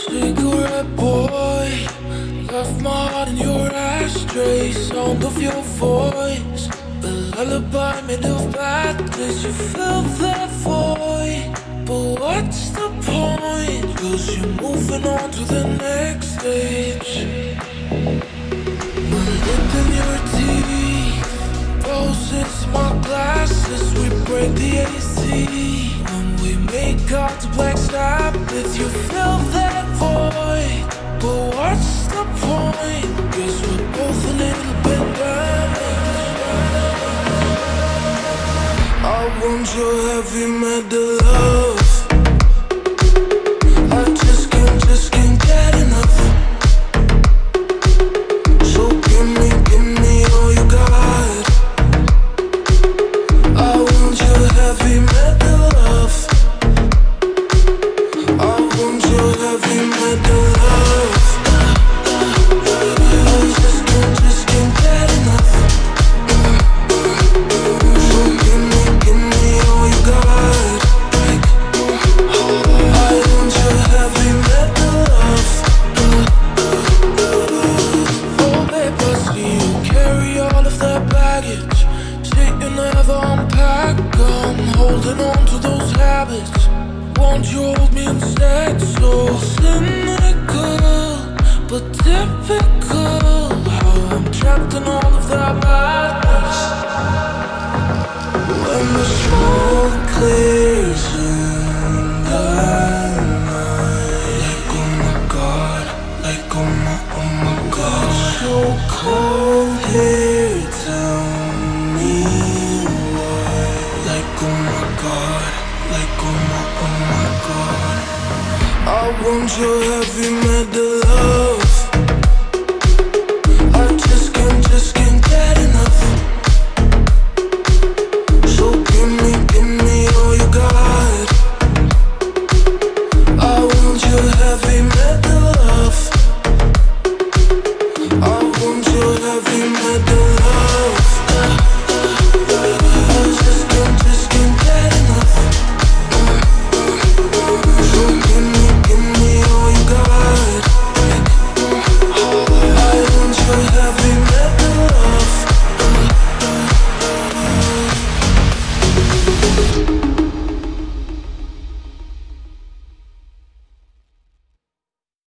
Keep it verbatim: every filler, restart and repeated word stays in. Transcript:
Cigarette boy, left my heart in your ashtray. Sound of your voice, a lullaby made of badness. You fill that void, but what's the point? Cause you're moving on to the next stage. My lip in your teeth, roses, my glasses. We break the A C when we make out to Black Sabbath. You fill that void, but what's the point? Guess we're both a little bit damaged. I want your heavy metal love. I just can't, just can't get enough. So give me, give me all you got. I want your heavy metal love. I want your heavy metal love. I just can't, just can't get enough. So give me, give me all you got. I want your heavy metal love. Oh babe, I see you carry all of that baggage. Shit you never unpack. I'm holding on to those habits. Won't you hold me instead? So cynical, but typical. How I'm trapped in all of that madness. When the smoke clears in the night, like oh my god, like oh my, oh my god. It's so cold here, tell me why. Like oh my god, like oh my, oh my god. I want your heavy metal love.